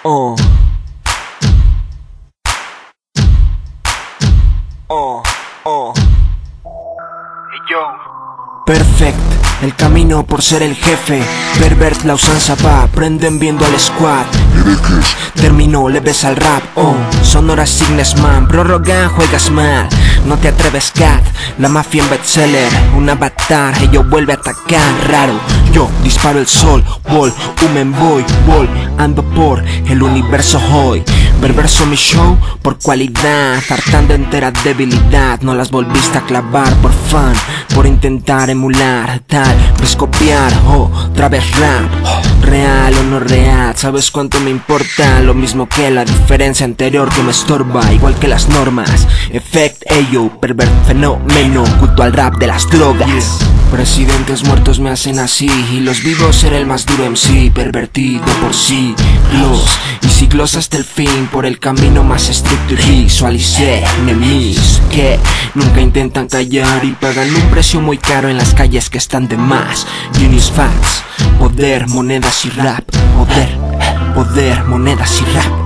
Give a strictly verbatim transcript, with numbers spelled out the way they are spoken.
Oh. Oh, oh. Hey yo. Perfect, el camino por ser el jefe. Pervert la usanza va, prenden viendo al squad. Terminó, le ves al rap, oh. Sonora Signes man, prórroga, juegas mal. No te atreves, cat, la mafia en bestseller. Un avatar, ello vuelve a atacar, raro. Yo disparo el sol, wall, humen boy, wall. Ando por el universo hoy. Perverso mi show por cualidad, hartando entera debilidad. No las volviste a clavar por fan, por intentar emular, tal vez copiar, oh, otra vez rap, oh, real o no real, ¿sabes cuánto me importa? Lo mismo que la diferencia anterior que me estorba, igual que las normas. Effect, ello, pervert fenómeno, culto al rap de las drogas. Yeah. Presidentes muertos me hacen así, y los vivos ser el más duro M C, pervertido por sí, los y siglos hasta el fin, por el camino más estricto y visualicé enemies que nunca intentan callar y pagan un precio muy caro en las calles que están de más. Genius facts, poder, monedas y rap, poder, poder, monedas y rap.